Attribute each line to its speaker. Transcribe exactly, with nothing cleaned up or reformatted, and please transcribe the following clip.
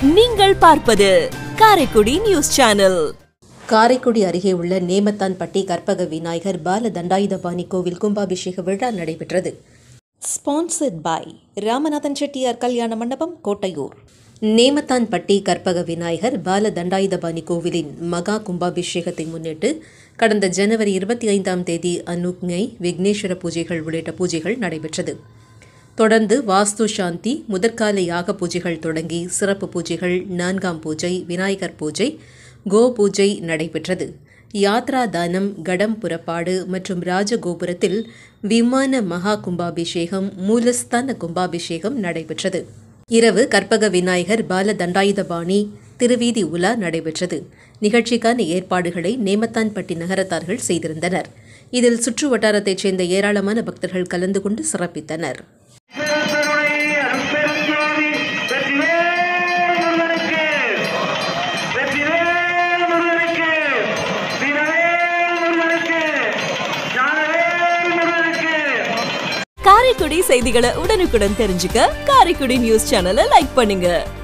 Speaker 1: நீங்கள் பார்ப்பது Karaikudi news channel.
Speaker 2: Karaikudi அருகே உள்ள நேமத்தான்பட்டி கற்பக விநாயகர் பால தண்டாயுதபாணி கோவில் கும்பாபிஷேக விழா நடைபெற்றது. ஸ்பான்சர்ட் பை ராமநாதன் செட்டியார் கல்யாண மண்டபம், கோட்டையூர். நேமத்தான்பட்டி கற்பக விநாயகர் பால தண்டாயுதபாணி கோவிலின் மகா கும்பாபிஷேகத்தை முன்னிட்டு கடந்த ஜனவரி இருபத்தி ஐந்தாம் தேதி அனுக்ஞை விக்னேஸ்வர பூஜைகள் உள்ளிட்ட பூஜைகள் நடைபெற்றது. தொடர்ந்து வாஸ்து சாந்தி, முதற்கால யாக பூஜைகள் தொடங்கி சிறப்பு பூஜைகள், நான்காம் பூஜை, விநாயகர் பூஜை, கோ பூஜை நடைபெற்றது. யாத்ரா தானம், கடம் புறப்பாடு மற்றும் ராஜகோபுரத்தில் விமான மகா கும்பாபிஷேகம், மூலஸ்தான கும்பாபிஷேகம் நடைபெற்றது. இரவு கற்பக விநாயகர் பால தண்டாயுதபாணி திருவீதி உலா நடைபெற்றது. நிகழ்ச்சிக்கான ஏற்பாடுகளை நேமத்தான்பட்டி நகரத்தார்கள் செய்திருந்தனர். இதில் சுற்று வட்டாரத்தைச் சேர்ந்த ஏராளமான பக்தர்கள் கலந்து கொண்டு சிறப்பித்தனர்.
Speaker 1: காரைக்குடி செய்திகளை உடனுக்குடன் தெரிஞ்சுக்க காரைக்குடி நியூஸ் சேனலை லைக் பண்ணுங்க.